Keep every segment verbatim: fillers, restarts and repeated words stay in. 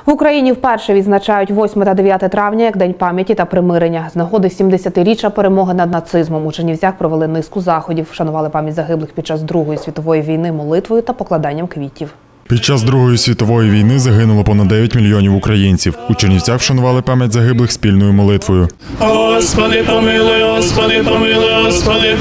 В Україні вперше відзначають восьме та дев'яте травня як День пам'яті та примирення. З нагоди сімдесятиріччя перемоги над нацизмом у Чернівцях провели низку заходів, вшанували пам'ять загиблих під час Другої світової війни молитвою та покладанням квітів. Під час Другої світової війни загинуло понад дев'ять мільйонів українців. У Чернівцях вшанували пам'ять загиблих спільною молитвою. Господи помилуй, Господи помилуй, Господи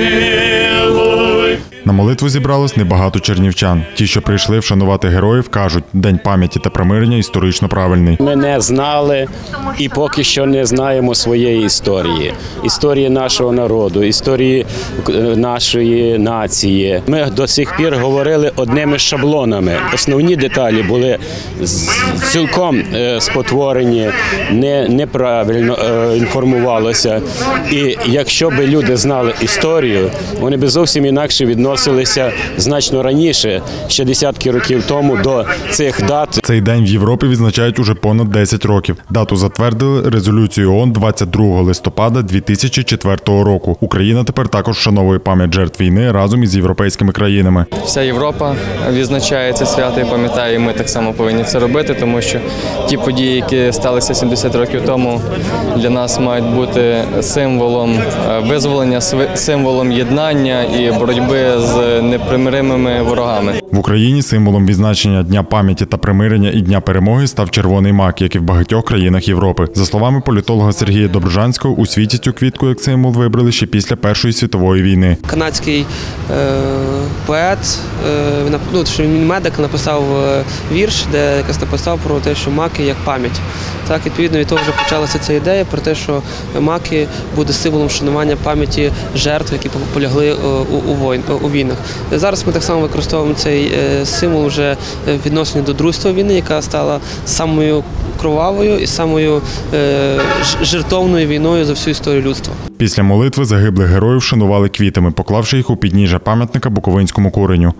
помилуй. На молитву зібралось небагато чернівчан. Ті, що прийшли вшанувати героїв, кажуть, День пам'яті та примирення історично правильний. Ми не знали і поки що не знаємо своєї історії. Історії нашого народу, історії нашої нації. Ми до сих пір говорили одними шаблонами. Основні деталі були цілком спотворені, не, неправильно інформувалося. І якщо б люди знали історію, вони б зовсім інакше відносилися значно раніше, ще десятки років тому, до цих дат. Цей день в Європі відзначають уже понад десять років. Дату затвердили резолюцією ООН двадцять другого листопада дві тисячі четвертого року. Україна тепер також вшановує пам'ять жертв війни разом із європейськими країнами. Вся Європа відзначає це свято і пам'ятає, і ми так само повинні це робити, тому що ті події, які сталися сімдесят років тому, для нас мають бути символом визволення, символом єднання і боротьби з непримиримими ворогами. В Україні символом відзначення Дня пам'яті та примирення і Дня перемоги став червоний мак, як і в багатьох країнах Європи. За словами політолога Сергія Доброжанського, у світі цю квітку як символ вибрали ще після Першої світової війни. Канадський е, поет, е, ну, що він медик, написав вірш, де якось написав про те, що маки як пам'ять. Так, відповідно від того вже почалася ця ідея про те, що маки буде символом вшанування пам'яті жертв, які полягли у, у, войн, у війнах. Зараз ми так само використовуємо цей символ вже в відношенні до Другої світової війни, яка стала самою кровавою і самою е, жертовною війною за всю історію людства. Після молитви загиблих героїв вшанували квітами, поклавши їх у підніжжя пам'ятника Буковинському куреню.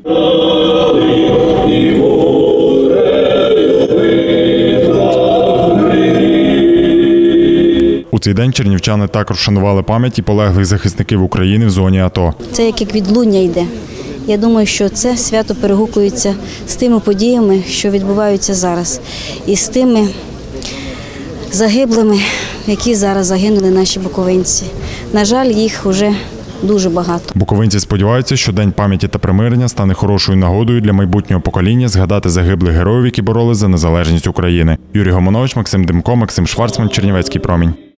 У цей день чернівчани також вшанували пам'ять і полеглих захисників України в зоні АТО. Це як відлуння йде. Я думаю, що це свято перегукується з тими подіями, що відбуваються зараз, і з тими загиблими, які зараз загинули наші буковинці. На жаль, їх вже дуже багато. Буковинці сподіваються, що День пам'яті та примирення стане хорошою нагодою для майбутнього покоління згадати загиблих героїв, які боролись за незалежність України. Юрій Гомонович, Максим Демко, Максим Шварцман, Чернівецький промінь.